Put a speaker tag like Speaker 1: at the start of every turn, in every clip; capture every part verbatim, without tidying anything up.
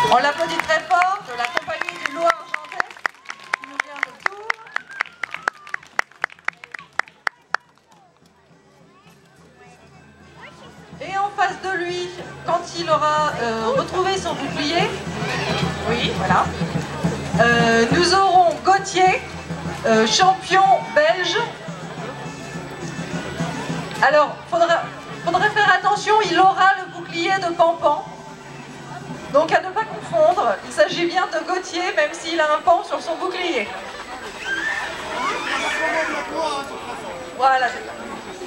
Speaker 1: On l'applaudit très fort de la compagnie du Loup Argenté qui nous vient de Tours. Et en face de lui, quand il aura euh, retrouvé son bouclier, oui, voilà, euh, nous aurons Gauthier, euh, champion belge. Alors, faudra, faudrait faire attention, il aura le bouclier de Pampan. Donc à ne pas confondre, il s'agit bien de Gauthier, même s'il a un pan sur son bouclier. Voilà, c'est ça.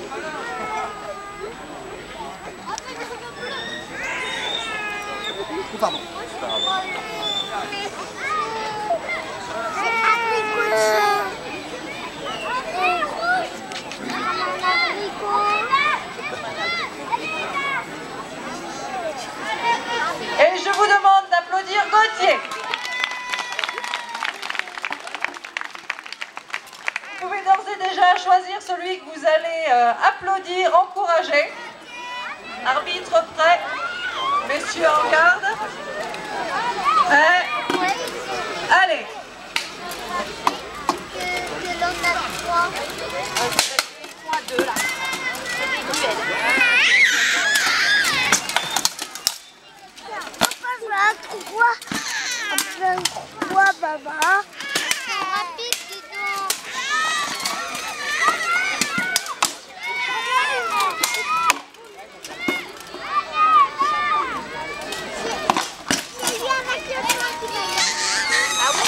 Speaker 2: Pardon.
Speaker 1: Et je vous demande d'applaudir Gauthier. Vous pouvez d'ores et déjà choisir celui que vous allez euh, applaudir, encourager. Arbitre prêt. Messieurs en garde. Prêt. Allez.
Speaker 3: Quoi? Quoi, papa? C'est rapide, dis donc. C'est bien avec le point qui va. Ah ouais?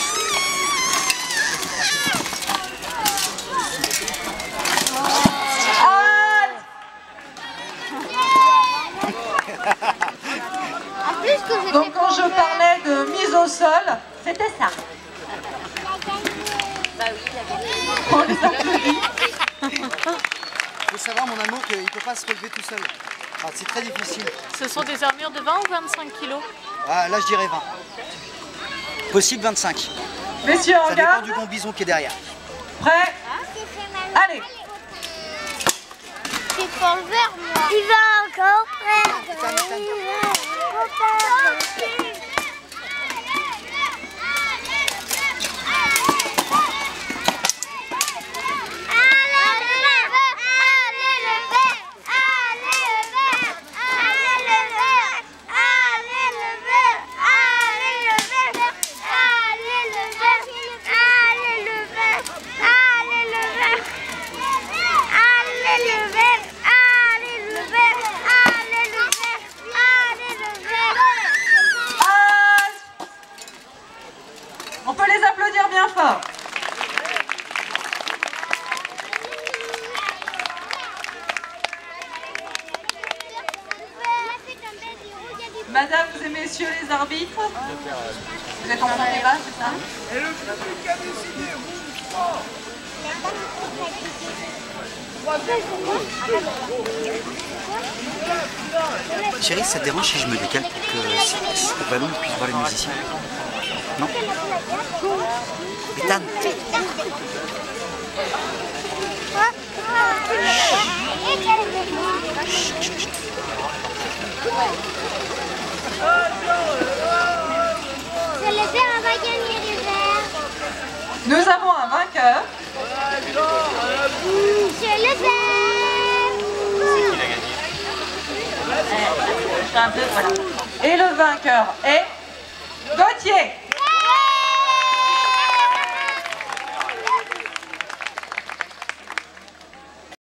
Speaker 1: Donc quand je parlais de mise au sol, c'était ça.
Speaker 3: Bah oui, il a gagné.
Speaker 1: On les applaudit.
Speaker 2: Il faut savoir, mon amour, qu'il ne peut pas se relever tout seul. Ah, c'est très difficile.
Speaker 4: Ce sont des armures de vingt ou vingt-cinq kilos?
Speaker 2: Ah, là, je dirais vingt. Possible vingt-cinq.
Speaker 1: Messieurs en
Speaker 2: Ça dépend
Speaker 1: garde.
Speaker 2: du bon bison qui est derrière.
Speaker 1: Prêt? Allez.
Speaker 3: C'est pour le verre, moi. Il va encore prendre.
Speaker 1: On peut les applaudir bien fort. Madame et messieurs les arbitres, vous êtes en train de débat, c'est ça?
Speaker 5: Et le public a décidé
Speaker 2: Chérie, ça te dérange si je me décale pour que le ballon puisse voir les musiciens? Non? Ethan.
Speaker 3: C'est le verre, on va gagner les verres.
Speaker 1: Nous avons un vainqueur.
Speaker 3: C'est le verre.
Speaker 1: Et le vainqueur est...